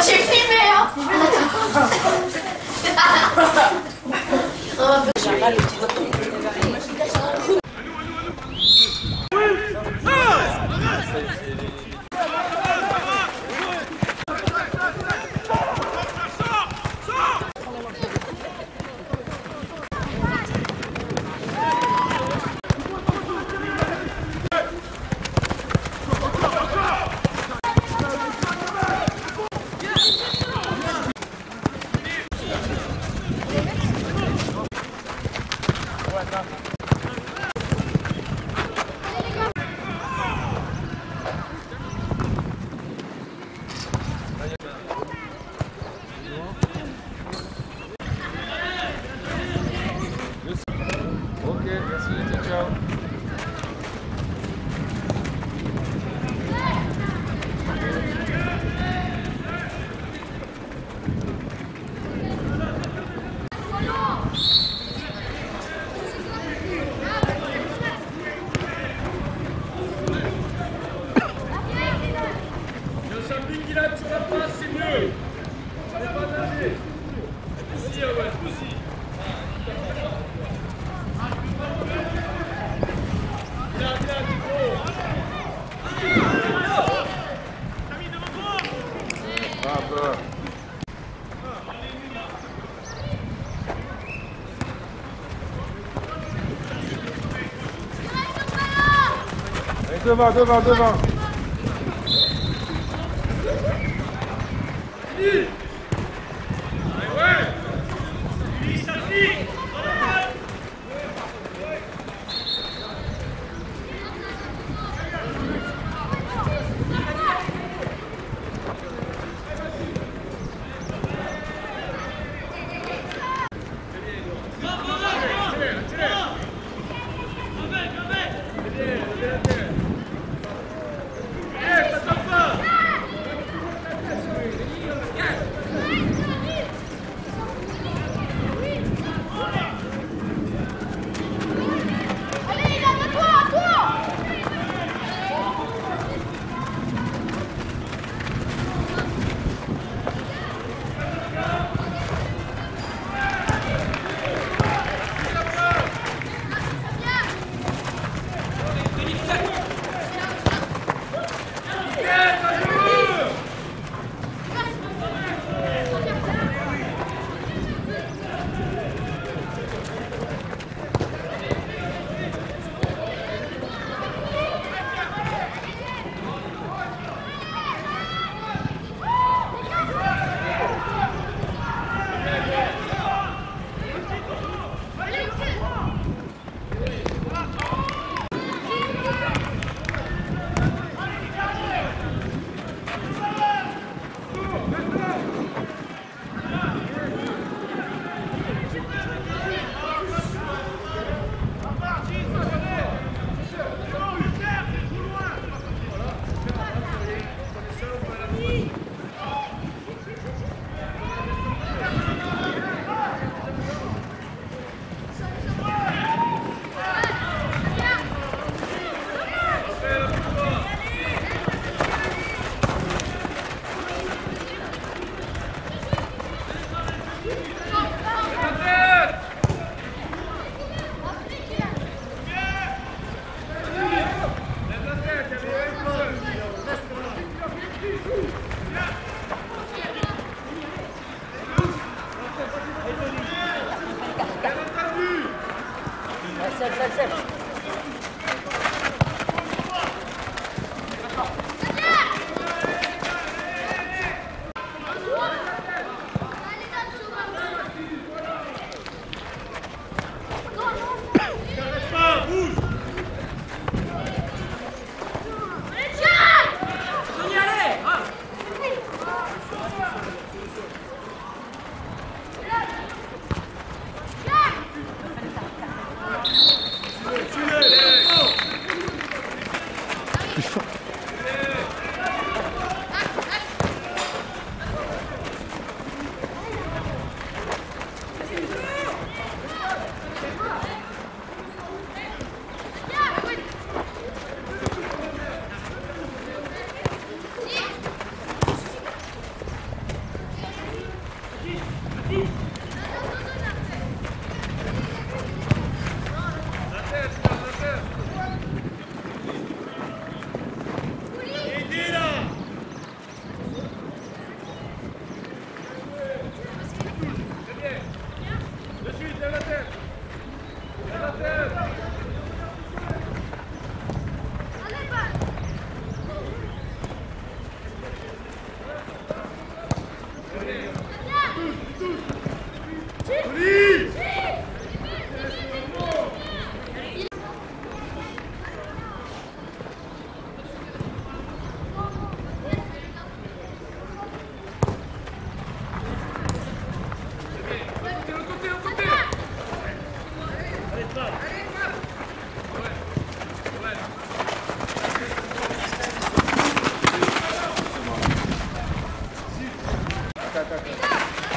J'ai filmé, hein. Ok, merci, ciao, ciao. Sur la passe, c'est mieux. Ça n'est pas nager. Ici, ouais, aussi. Viens, Thibaut. Un peu. Allez, devant, devant, devant.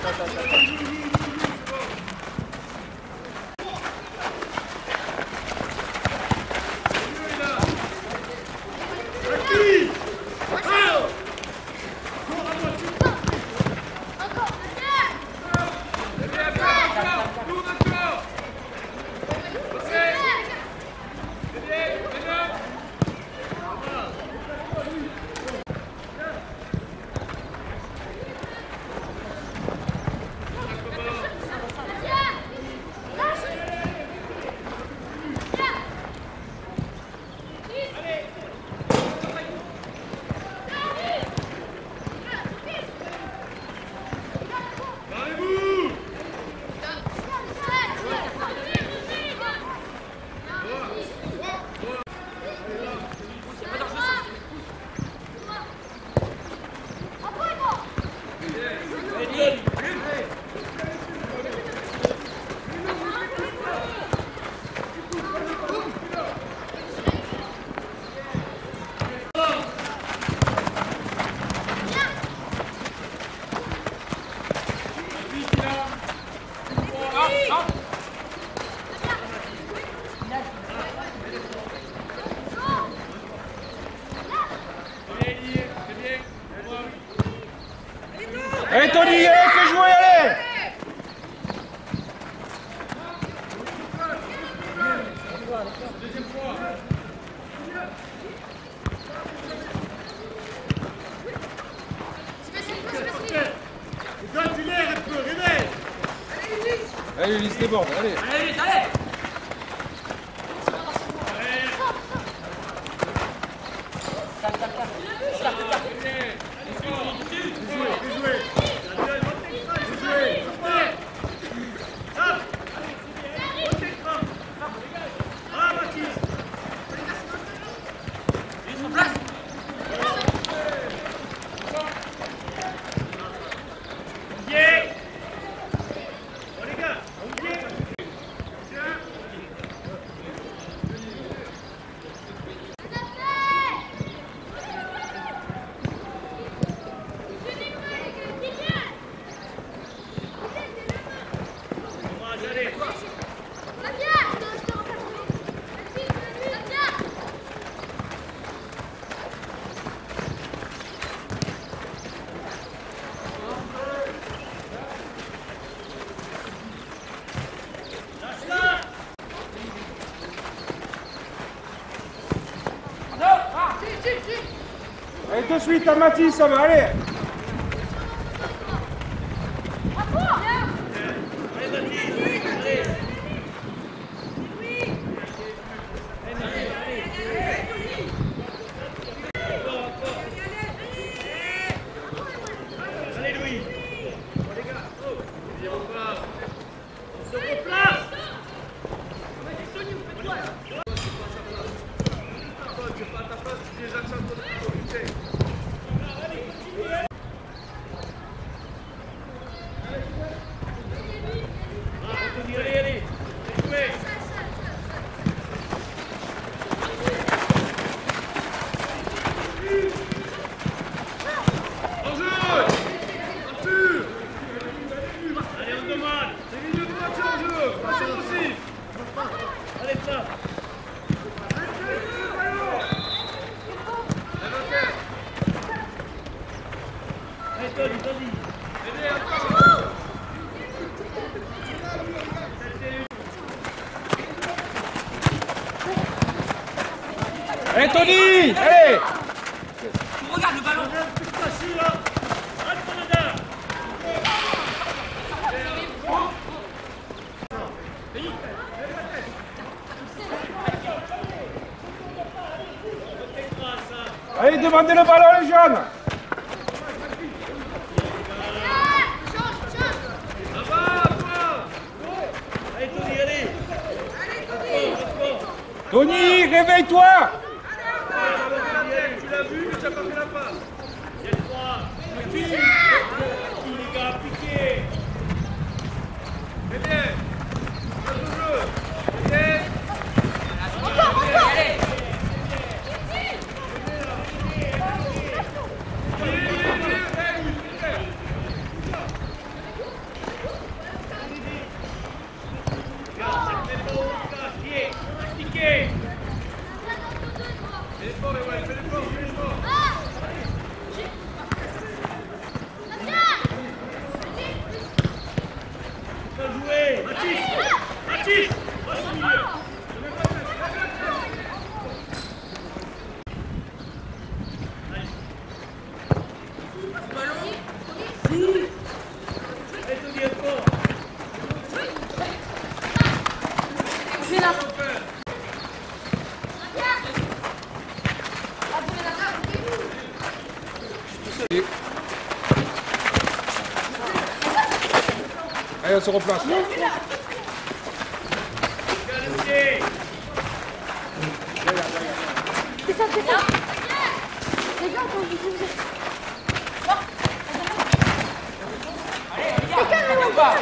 Allez Tony, allez, fais jouer, allez! Deuxième fois. Donne du l'air un peu, réveille. Allez Ulysse, déborde, allez! Allez, Ulysse, allez! Allez, de suite à Mathis, ça va, allez! Allez Tony, allez! Tu regardes le ballon! Allez, demandez le ballon les jeunes! Tony, réveille-toi! Tu l'as vu, mais tu n'as pas fait la passe. Il y a 3. Qui les gars, piqué. Très bien. Pas de jeu. Très Encore, allez! Allez, on se replace. C'est ça, c'est ça. Les gars, quand vous ouvrez. C'est calme, ou pas?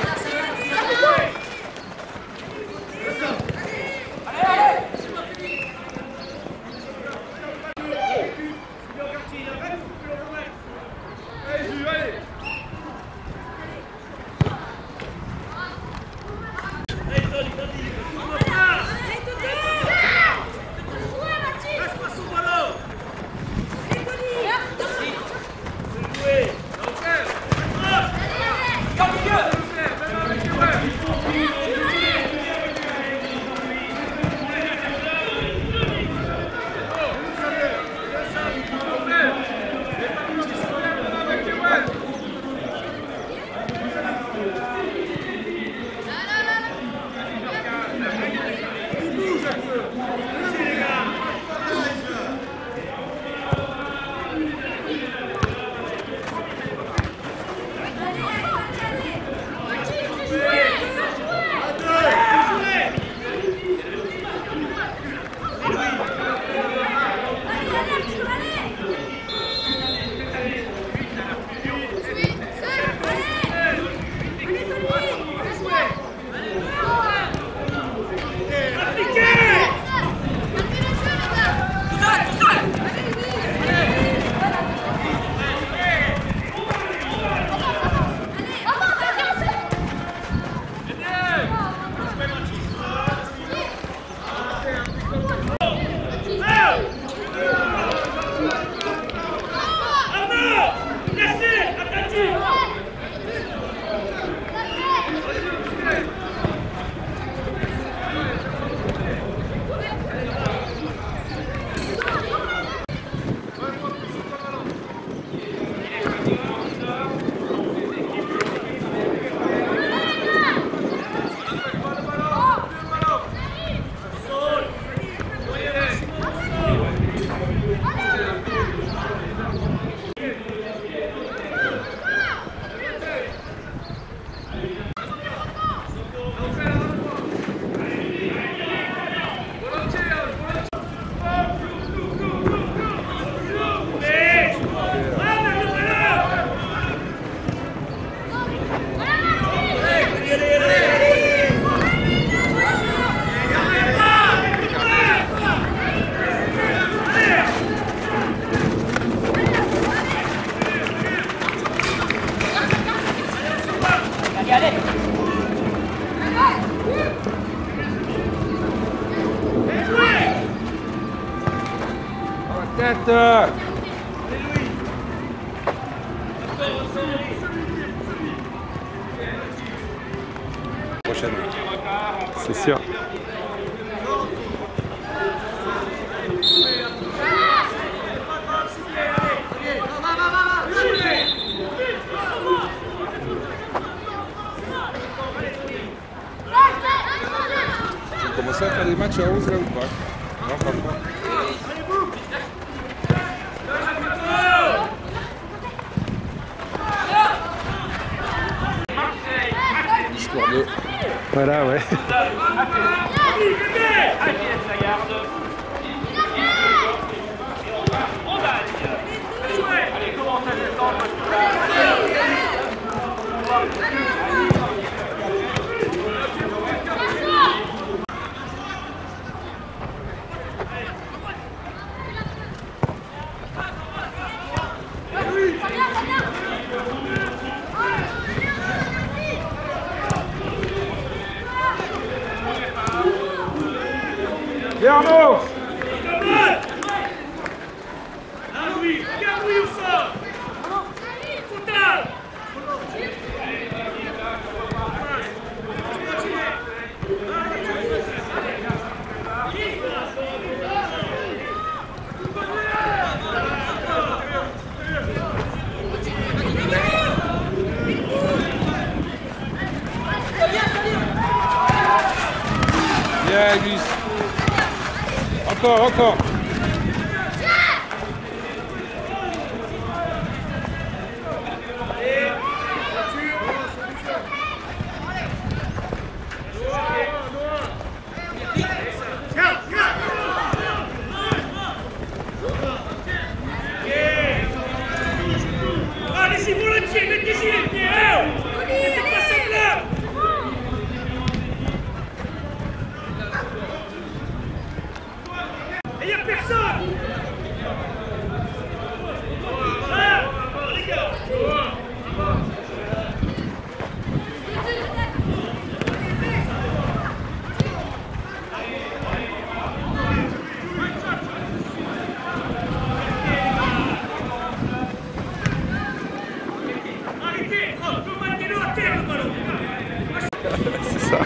Tête. Prochaine. C'est sûr. Vous commencez à faire des matchs à 11 là ou pas? Non, pas trop. Histoire de... Voilà, ouais. Arnaud! Ah oui, regarde où il sort! Foutal! Bien, Gus. Encore, encore. C'est ça.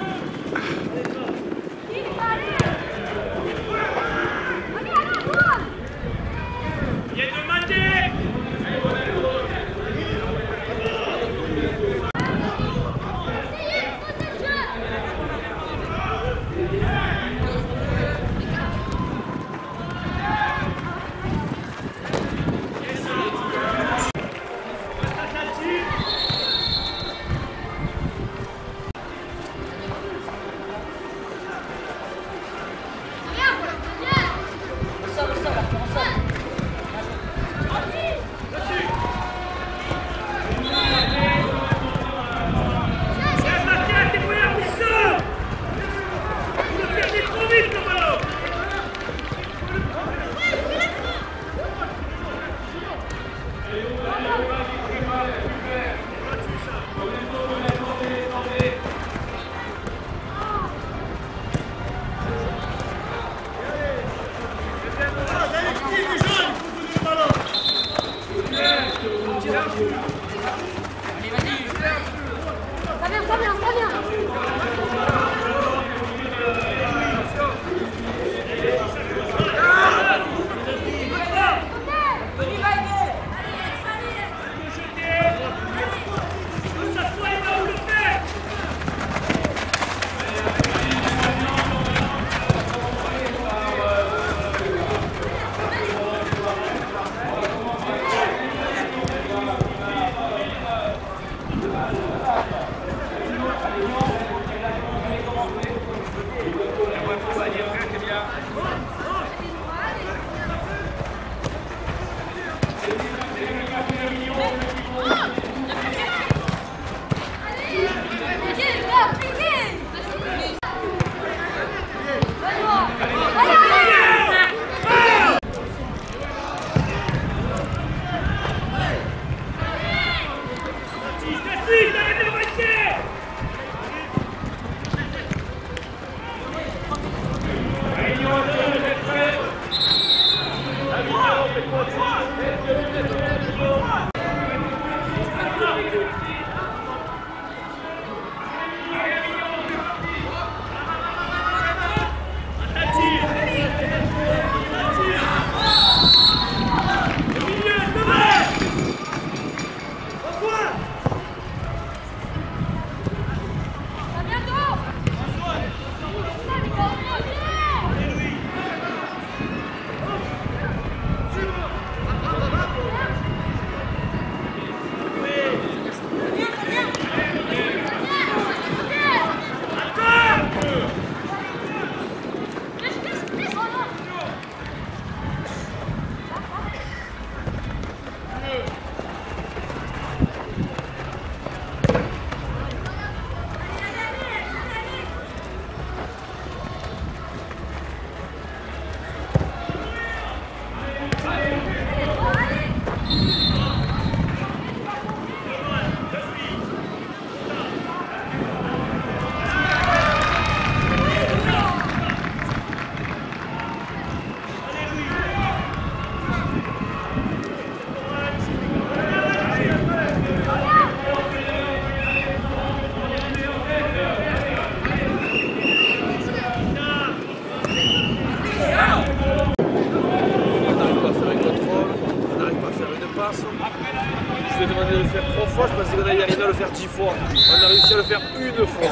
Je lui ai demandé de le faire 3 fois, je pensais qu'on allait arriver à le faire 10 fois. On a réussi à le faire une fois.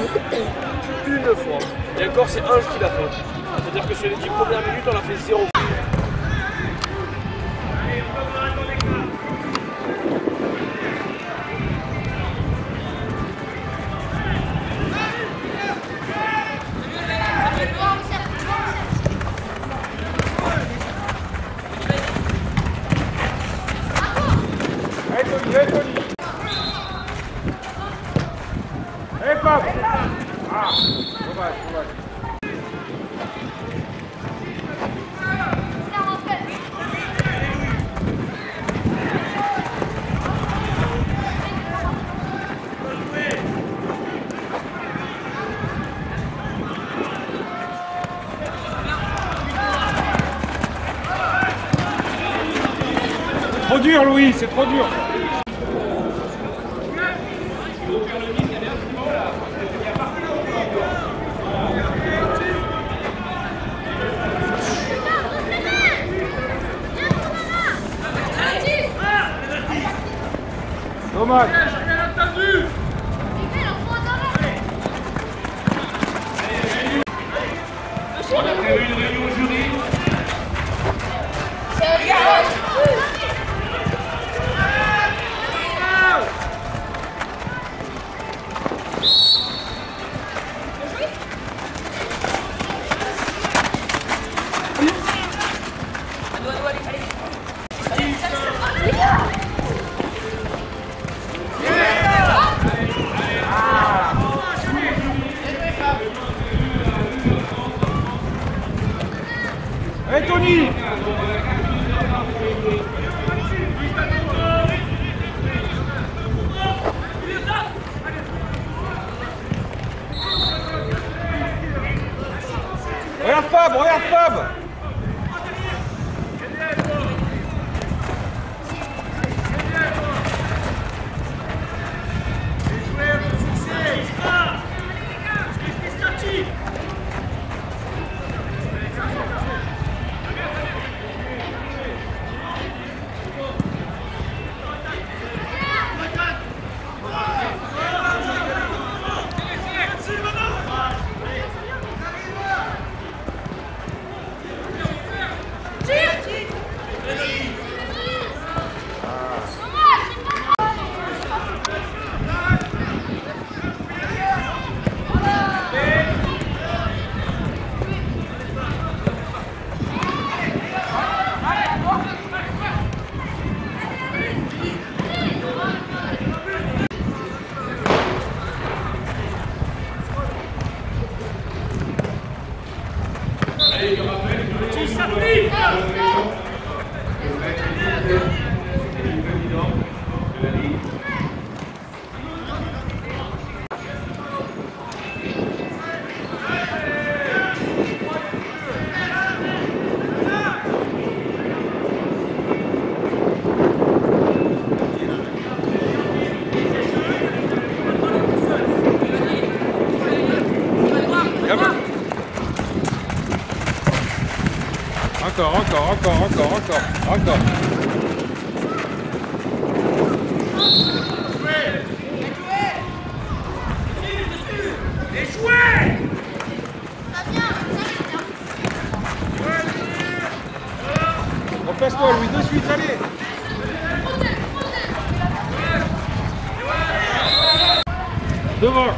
Une fois. Et encore, c'est Ange qui l'a fait. C'est-à-dire que sur les 10 premières minutes, on a fait 0. Trop dur, Louis, c'est trop dur. Thomas. Bien entendu. On a prévu une réunion au jury. Allez Tony. Regarde Fab, regarde Fab. Encore. Repasse-toi Louis, de suite, allez. Devant.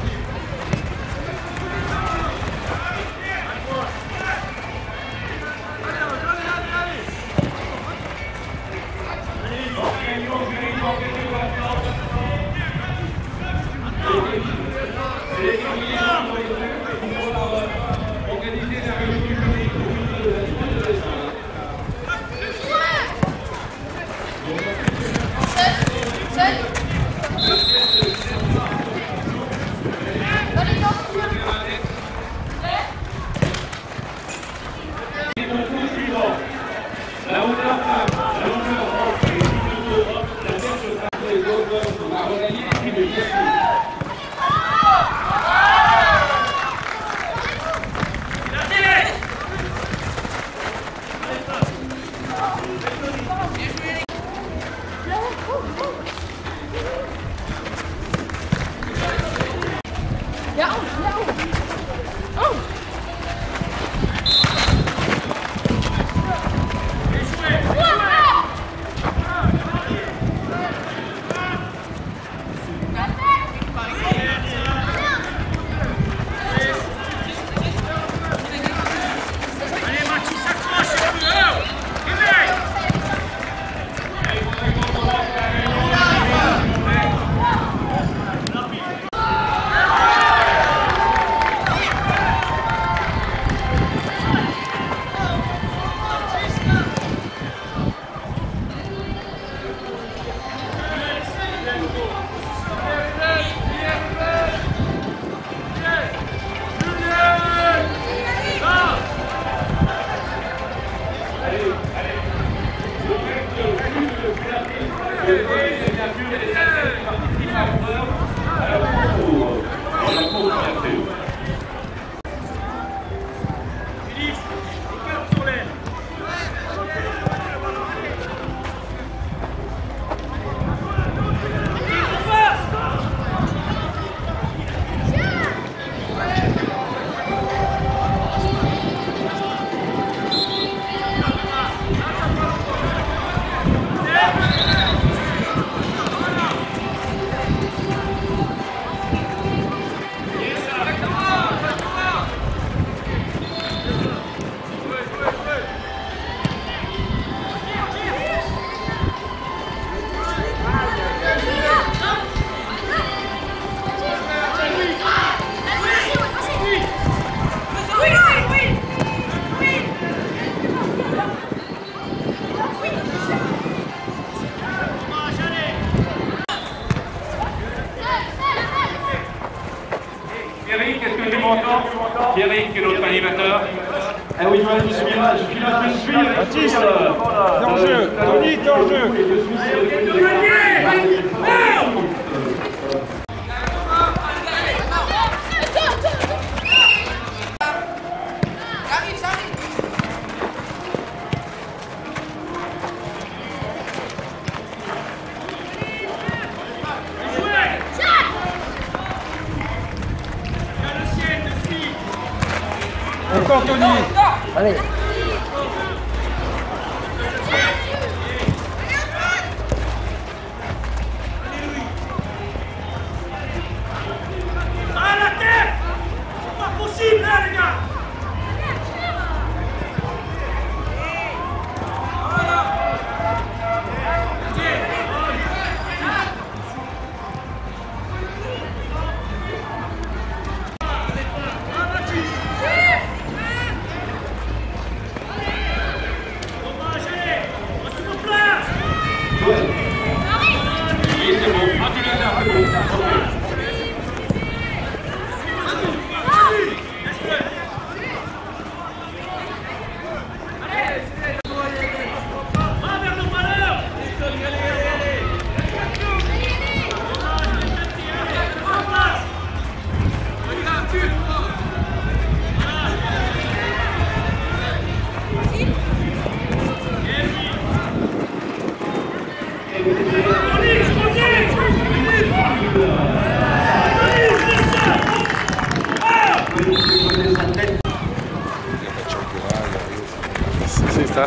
tu m'entends? Pierrick, qui est notre animateur. Ah oui, Johan, je suis là, je suis. Baptiste, t'es en jeu. Tony, t'es en jeu. Encore Tony. Allez. À la tête! C'est pas possible là les gars! Oui, c'est bon. Ah, tu l'as là, c'est bon. C'est ça.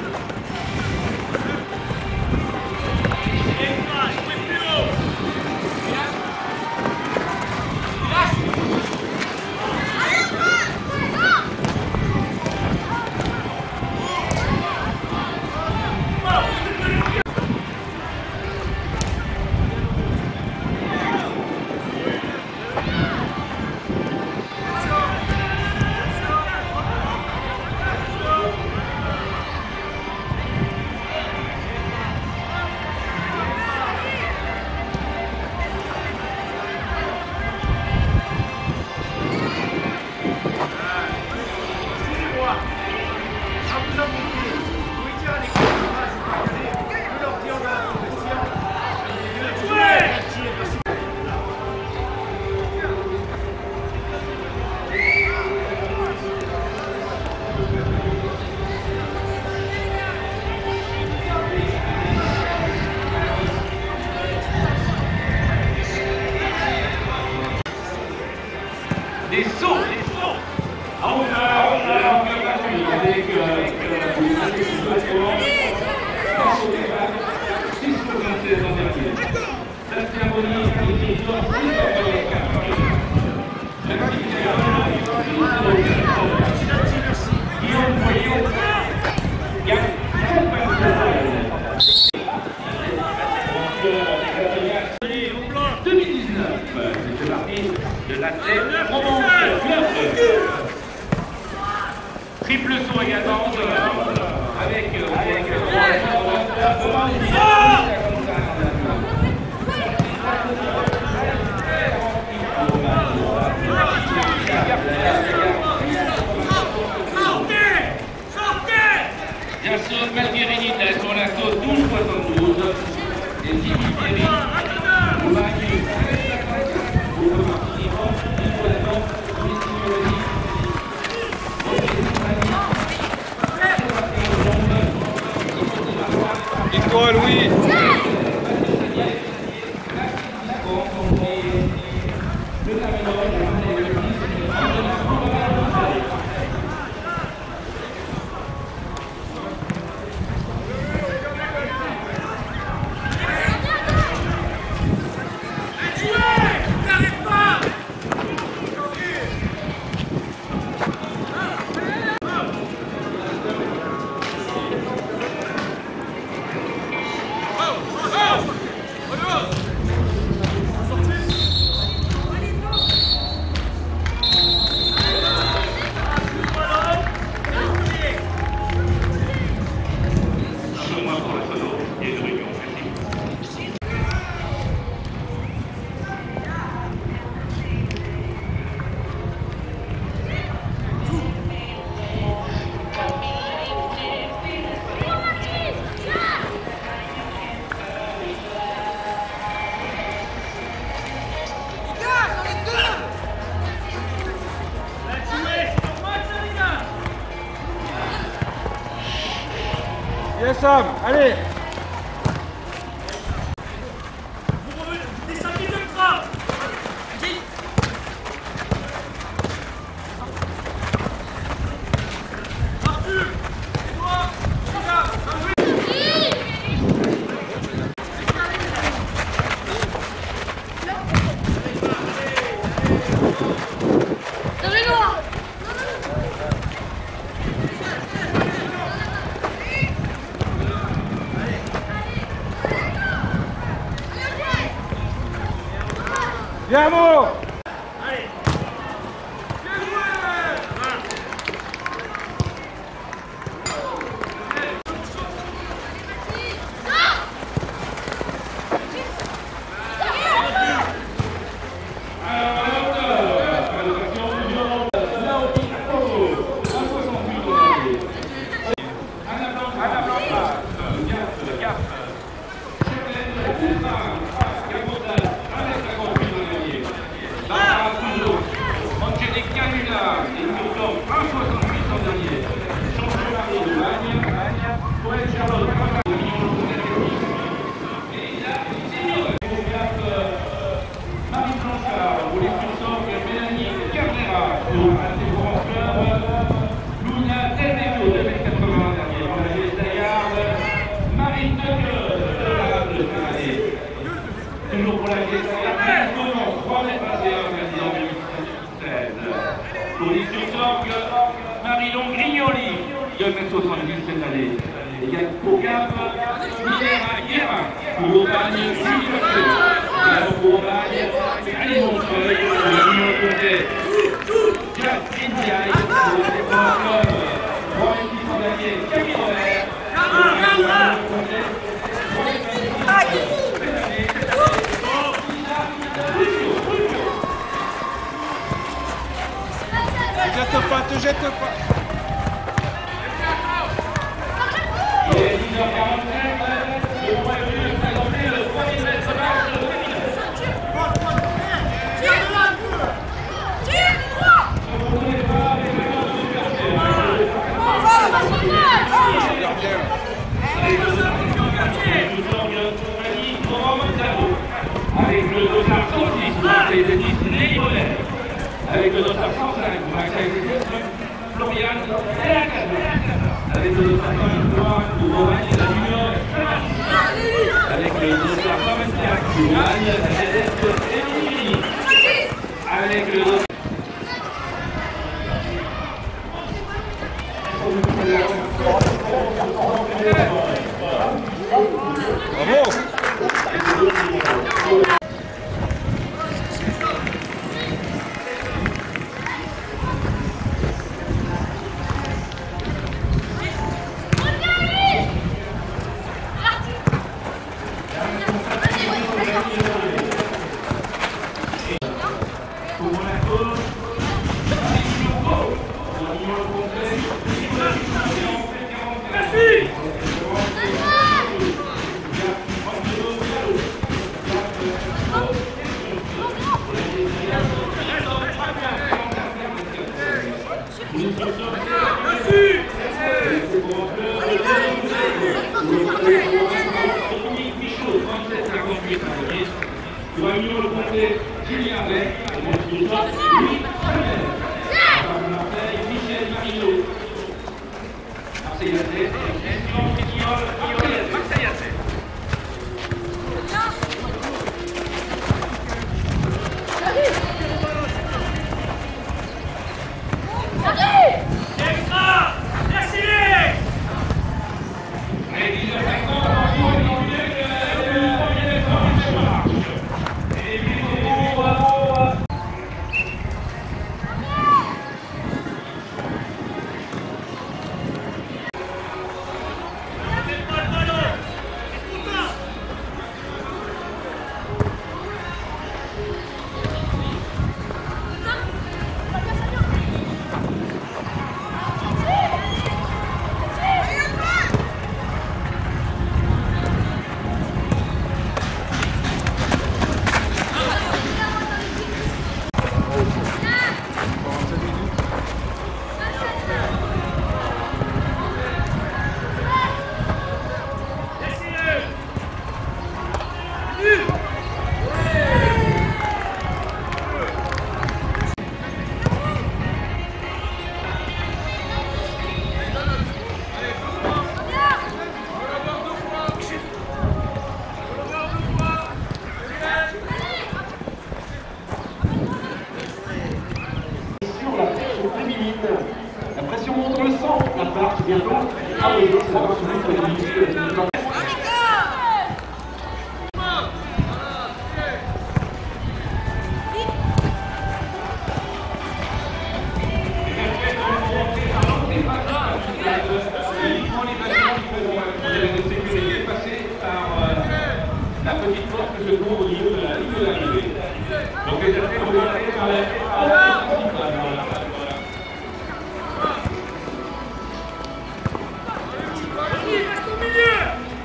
Des sauts à hauteur avec 6,26 d'envergure. Sébastien Bonny, Guillaume Poyot, Yann, 2019, c'est parti de l'athlète Provence Club. Triple saut également avec Jason Malguerinita sur la sauce 12,72 et Sylvie Pierry. Victoire Louis. Yes, Sam, allez. Descendez de bras. Arthur, Edouard, Lucas, Bien, Mo. Toujours pour la question, 3 mètres 21, président 2016. Position d'orgue, Marilon Grignoli, 2 mètres 70 cette année. Et il y a pour Cap, Minéra Guérin, pour Aubagne, Julie Lefebvre, pour Aubagne, Ali Montreuil, Lyon Comté, Catherine Diaye, pour le Dépôt Club, 3 mètres 600 d'année, Camille Robert, Jette pas, te jette pas. Il est 10h45, le moment est venu de présenter le 3000 mètres marche féminin. Avec le dossard 106 pour Marseille Zénith, Nelly Bonnet. Avec le dossard 105 pour Marseille Zénith, Florian Delacazou. Avec le dossard 123 pour Aubagne la Junior, avec le dossard 124 pour Anne la cadette Émilie. Avec le dossard Bravo. Joignons le comté Julien Blais, Louis Marseille, Michel Marilot, Marseillais, Marseillais. bientôt. Ah oui, ça va se mettre. La petite porte que se trouve au niveau de la ligne d'arrivée. Donc les athlètes vont aller par la principale. Reste au milieu.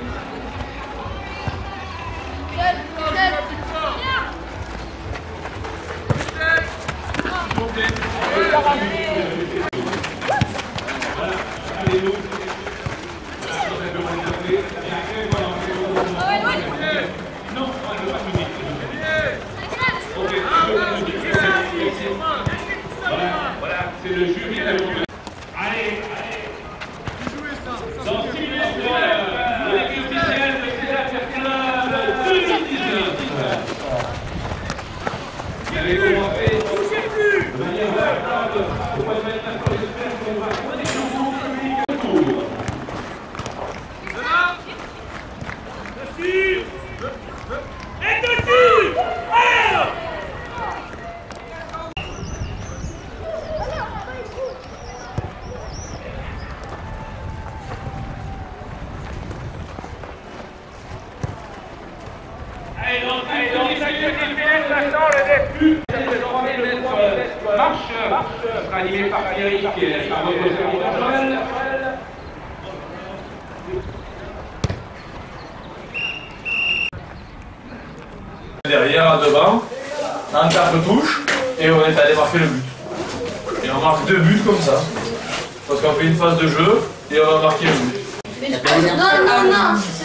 Allez-nous. Non, on ne veut pas tout dire. Ok, voilà, c'est le jury. Allez, dans 6 minutes, l'équipe officielle de César Club 2019. Vous avez commencé de manière véritable au mois de maintenant, j'espère qu'on va donner le nouveau public autour. Dessus. Et dessus. Alors. Allez, donc, maintenant, le début de 3 000 mètres marche sera animé par Eric et par votre serviteur Joël. Derrière, à devant, un cartouche, et on est allé marquer le but. Et on marque 2 buts comme ça. Parce qu'on fait une phase de jeu, et on va marquer le but. Non, non, non.